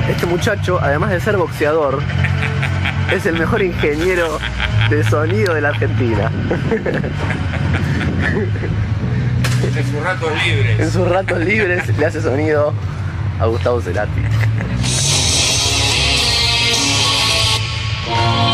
Este muchacho, además de ser boxeador, es el mejor ingeniero de sonido de la Argentina. En sus ratos libres. En sus ratos libres le hace sonido a Gustavo Cerati.